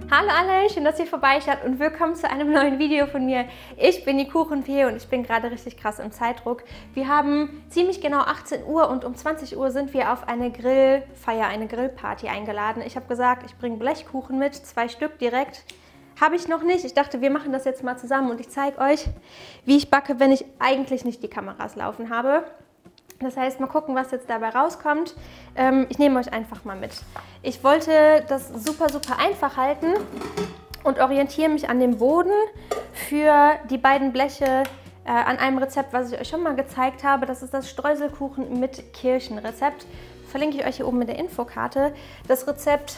Hallo alle, schön, dass ihr vorbeischaut und willkommen zu einem neuen Video von mir. Ich bin die Kuchenfee und ich bin gerade richtig krass im Zeitdruck. Wir haben ziemlich genau 18 Uhr und um 20 Uhr sind wir auf eine Grillfeier, eine Grillparty eingeladen. Ich habe gesagt, ich bringe Blechkuchen mit, 2 Stück direkt. Habe ich noch nicht. Ich dachte, wir machen das jetzt mal zusammen und ich zeige euch, wie ich backe, wenn ich eigentlich nicht die Kameras laufen habe. Das heißt, mal gucken, was jetzt dabei rauskommt. Ich nehme euch einfach mal mit. Ich wollte das super einfach halten und orientiere mich an dem Boden für die beiden Bleche an einem Rezept, was ich euch schon mal gezeigt habe. Das ist das Streuselkuchen mit Kirschenrezept. Verlinke ich euch hier oben in der Infokarte. Das Rezept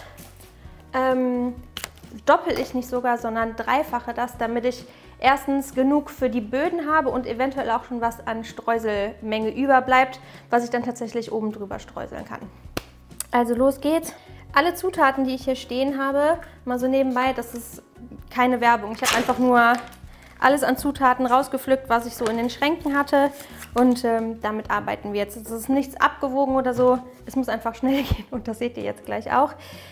doppel ich nicht sogar, sondern dreifache das, damit ich erstens genug für die Böden habe und eventuell auch schon was an Streuselmenge überbleibt, was ich dann tatsächlich oben drüber streuseln kann. Also los geht's. Alle Zutaten, die ich hier stehen habe, mal so nebenbei, das ist keine Werbung. Ich habe einfach nur alles an Zutaten rausgepflückt, was ich so in den Schränken hatte und damit arbeiten wir jetzt. Es ist nichts abgewogen oder so, es muss einfach schnell gehen und das seht ihr jetzt gleich auch.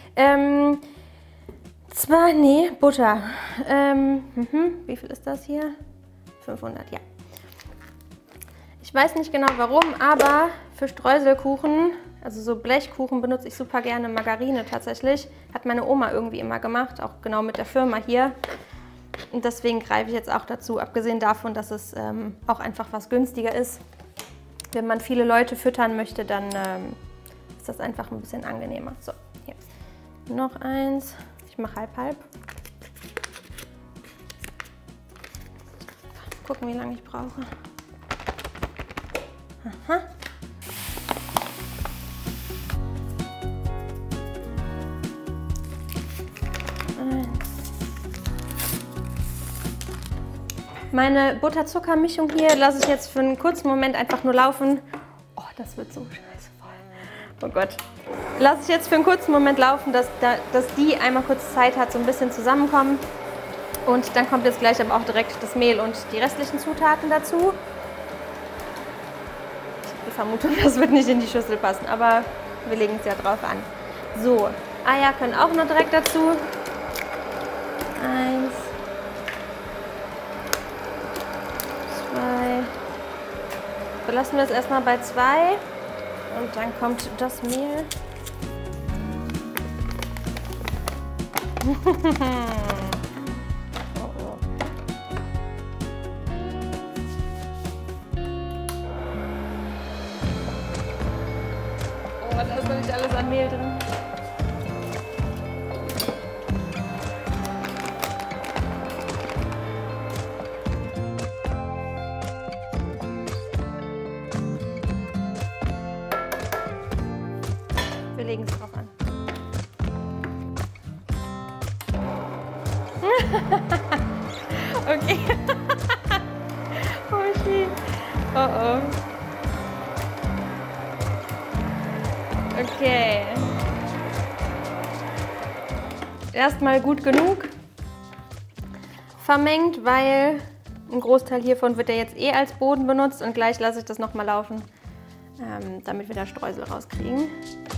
Butter. Wie viel ist das hier? 500, ja. Ich weiß nicht genau warum, aber für Streuselkuchen, also so Blechkuchen, benutze ich super gerne Margarine tatsächlich. Hat meine Oma irgendwie immer gemacht, auch genau mit der Firma hier. Und deswegen greife ich jetzt auch dazu, abgesehen davon, dass es auch einfach was günstiger ist. Wenn man viele Leute füttern möchte, dann ist das einfach ein bisschen angenehmer. So, hier. Noch eins. Ich mache halb. Gucken, wie lange ich brauche. Aha. Meine Butter-Zucker-Mischung hier lasse ich jetzt für einen kurzen Moment einfach nur laufen. Oh, das wird so scheiße voll. Oh Gott. Lasse ich jetzt für einen kurzen Moment laufen, dass die einmal kurz Zeit hat, so ein bisschen zusammenkommen. Und dann kommt jetzt gleich aber auch direkt das Mehl und die restlichen Zutaten dazu. Ich habe die Vermutung, das wird nicht in die Schüssel passen, aber wir legen es ja drauf an. So, Eier können auch noch direkt dazu. 1, 2. Belassen wir es erstmal bei 2. Und dann kommt das Mehl. Oh, da ist noch nicht alles an Mehl drin. Wir legen es drauf an. Okay. Oh shit. Oh. Okay. Erstmal gut genug vermengt, weil ein Großteil hiervon wird ja jetzt eh als Boden benutzt und gleich lasse ich das nochmal laufen, damit wir da Streusel rauskriegen.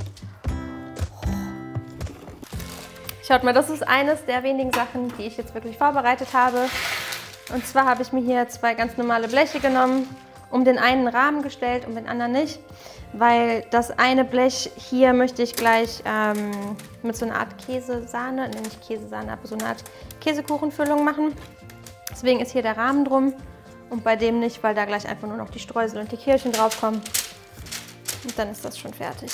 Schaut mal, das ist eines der wenigen Sachen, die ich jetzt wirklich vorbereitet habe. Und zwar habe ich mir hier 2 ganz normale Bleche genommen, um den einen Rahmen gestellt, um den anderen nicht. Weil das eine Blech hier möchte ich gleich mit so einer Art Käsesahne, nicht Käsesahne, aber so eine Art Käsekuchenfüllung machen. Deswegen ist hier der Rahmen drum und bei dem nicht, weil da gleich einfach nur noch die Streusel und die Kirschen drauf kommen. Und dann ist das schon fertig.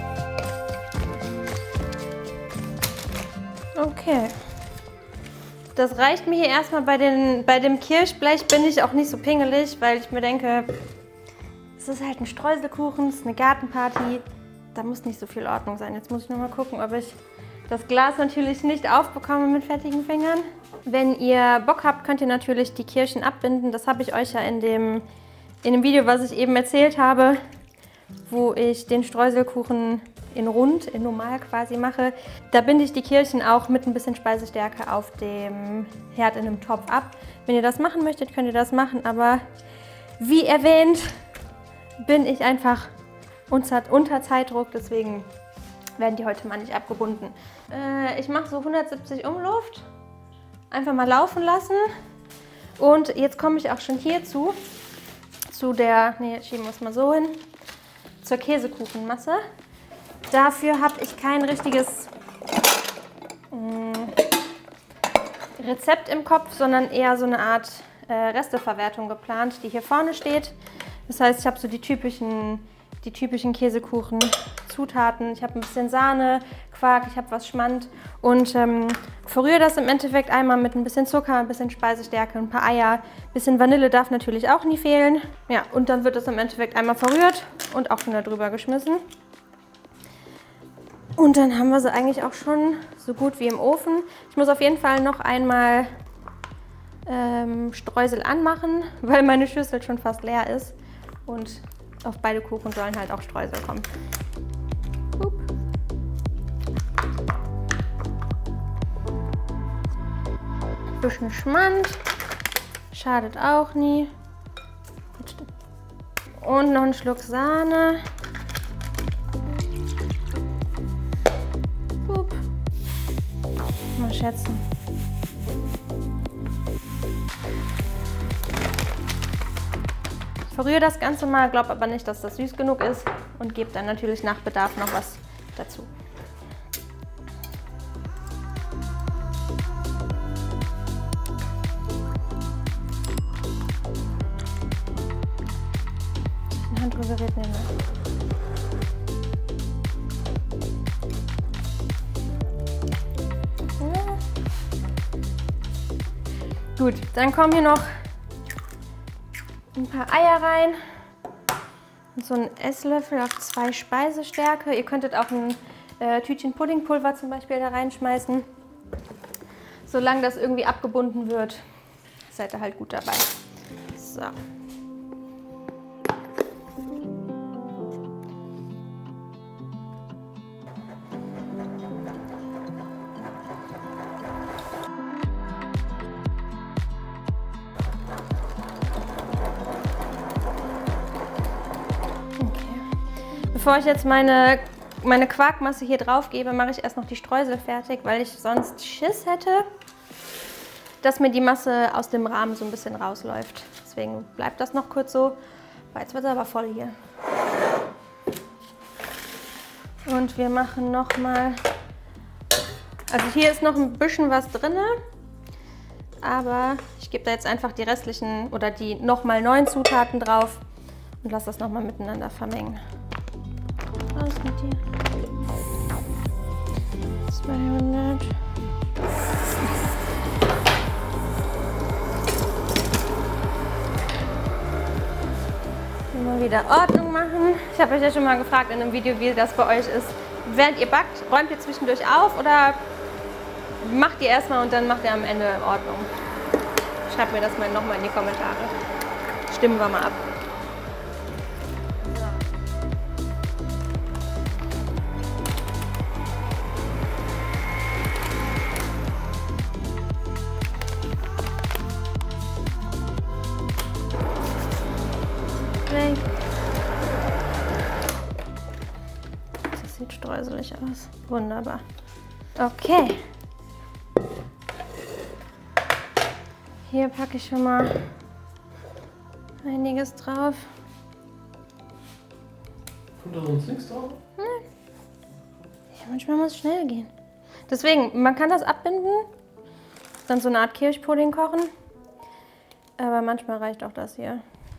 Okay. Das reicht mir hier erstmal. Bei dem Kirschblech bin ich auch nicht so pingelig, weil ich mir denke, es ist halt ein Streuselkuchen, es ist eine Gartenparty. Da muss nicht so viel Ordnung sein. Jetzt muss ich noch mal gucken, ob ich das Glas natürlich nicht aufbekomme mit fettigen Fingern. Wenn ihr Bock habt, könnt ihr natürlich die Kirschen abbinden. Das habe ich euch ja in dem Video, was ich eben erzählt habe, wo ich den Streuselkuchen in rund, in normal quasi mache. Da binde ich die Kirschen auch mit ein bisschen Speisestärke auf dem Herd in einem Topf ab. Wenn ihr das machen möchtet, könnt ihr das machen, aber wie erwähnt, bin ich einfach unter Zeitdruck, deswegen werden die heute mal nicht abgebunden. Ich mache so 170 Umluft, einfach mal laufen lassen und jetzt komme ich auch schon hierzu, jetzt schieben wir es mal so hin, zur Käsekuchenmasse. Dafür habe ich kein richtiges Rezept im Kopf, sondern eher so eine Art Resteverwertung geplant, die hier vorne steht. Das heißt, ich habe so die typischen Käsekuchen-Zutaten. Ich habe ein bisschen Sahne, Quark, ich habe was Schmand und verrühre das im Endeffekt einmal mit ein bisschen Zucker, ein bisschen Speisestärke, ein paar Eier, ein bisschen Vanille darf natürlich auch nie fehlen. Ja, und dann wird das im Endeffekt einmal verrührt und auch wieder drüber geschmissen. Und dann haben wir sie eigentlich auch schon so gut wie im Ofen. Ich muss auf jeden Fall noch einmal Streusel anmachen, weil meine Schüssel schon fast leer ist. Und auf beide Kuchen sollen halt auch Streusel kommen. Ein bisschen Schmand, schadet auch nie. Und noch einen Schluck Sahne. Mal schätzen. Ich verrühre das Ganze mal, glaube aber nicht, dass das süß genug ist und gebe dann natürlich nach Bedarf noch was dazu. Ein Handrührgerät nehmen wir. Gut, dann kommen hier noch ein paar Eier rein und so einen Esslöffel auf 2 Speisestärke. Ihr könntet auch ein Tütchen Puddingpulver zum Beispiel da reinschmeißen. Solange das irgendwie abgebunden wird, seid ihr halt gut dabei. So. Bevor ich jetzt meine Quarkmasse hier drauf gebe, mache ich erst noch die Streusel fertig, weil ich sonst Schiss hätte, dass mir die Masse aus dem Rahmen so ein bisschen rausläuft. Deswegen bleibt das noch kurz so. Jetzt wird es aber voll hier. Und wir machen noch mal, also hier ist noch ein bisschen was drin, aber ich gebe da jetzt einfach die restlichen oder die nochmal 9 Zutaten drauf und lasse das nochmal miteinander vermengen. Raus mit dir. 200. Immer wieder Ordnung machen. Ich habe euch ja schon mal gefragt in einem Video, wie das bei euch ist. Während ihr backt, räumt ihr zwischendurch auf oder macht ihr erstmal und dann macht ihr am Ende Ordnung? Schreibt mir das mal nochmal in die Kommentare. Stimmen wir mal ab. Das sieht streuselig aus. Wunderbar. Okay. Hier packe ich schon mal einiges drauf. Kommt da sonst nichts drauf? Ja, manchmal muss es schnell gehen. Deswegen, man kann das abbinden, dann so eine Art Kirschpudding kochen. Aber manchmal reicht auch das hier.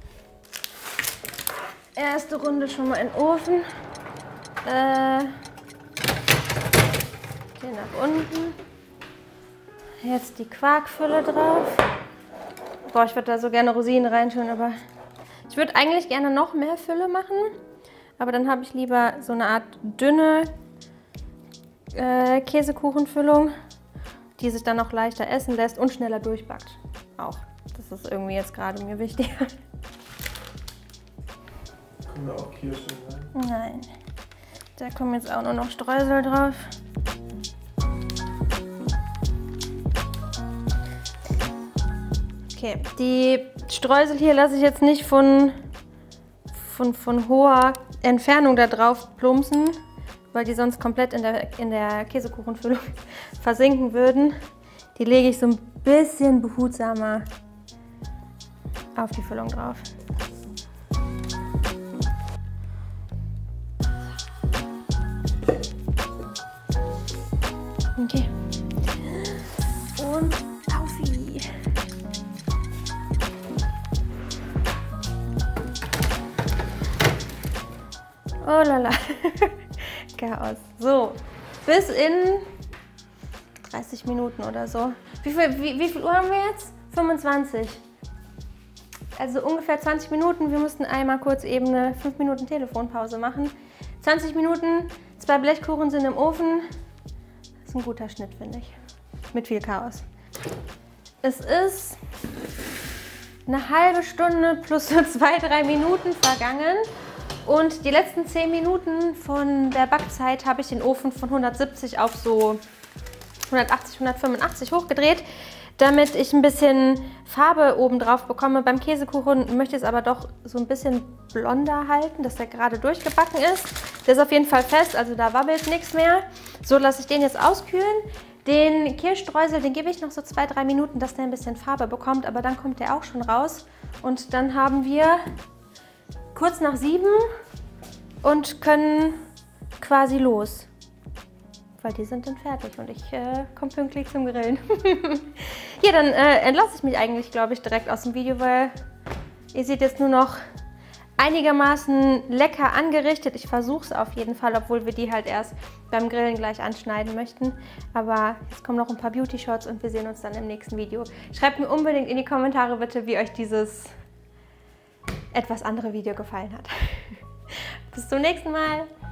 Erste Runde schon mal in den Ofen. Hier nach unten. Jetzt die Quarkfülle drauf. Boah, ich würde da so gerne Rosinen reintun, aber ich würde eigentlich gerne noch mehr Fülle machen. Aber dann habe ich lieber so eine Art dünne Käsekuchenfüllung, die sich dann auch leichter essen lässt und schneller durchbackt. Auch. Das ist irgendwie jetzt gerade mir wichtig. Können da auch Kirschen rein? Nein. Da kommen jetzt auch nur noch Streusel drauf. Okay, die Streusel hier lasse ich jetzt nicht von hoher Entfernung da drauf plumpsen, weil die sonst komplett in der Käsekuchenfüllung versinken würden. Die lege ich so ein bisschen behutsamer auf die Füllung drauf. Okay. Und aufi. Oh lala. Chaos. So, bis in 30 Minuten oder so. Wie viel Uhr haben wir jetzt? 25. Also ungefähr 20 Minuten. Wir mussten einmal kurz eben eine 5 Minuten Telefonpause machen. 20 Minuten, 2 Blechkuchen sind im Ofen. Das ist ein guter Schnitt, finde ich. Mit viel Chaos. Es ist eine halbe Stunde plus so 2-3 Minuten vergangen. Und die letzten 10 Minuten von der Backzeit habe ich den Ofen von 170 auf so 180, 185 hochgedreht, damit ich ein bisschen Farbe oben drauf bekomme. Beim Käsekuchen möchte ich es aber doch so ein bisschen blonder halten, dass der gerade durchgebacken ist. Der ist auf jeden Fall fest, also da wabbelt nichts mehr. So lasse ich den jetzt auskühlen. Den Kirschstreusel, den gebe ich noch so 2-3 Minuten, dass der ein bisschen Farbe bekommt, aber dann kommt der auch schon raus. Und dann haben wir kurz nach 7 und können quasi los. Weil die sind dann fertig und ich komme pünktlich zum Grillen. Ja, dann entlasse ich mich eigentlich, glaube ich, direkt aus dem Video, weil ihr seht jetzt nur noch einigermaßen lecker angerichtet. Ich versuche es auf jeden Fall, obwohl wir die halt erst beim Grillen gleich anschneiden möchten. Aber jetzt kommen noch ein paar Beauty-Shots und wir sehen uns dann im nächsten Video. Schreibt mir unbedingt in die Kommentare bitte, wie euch dieses etwas andere Video gefallen hat. Bis zum nächsten Mal.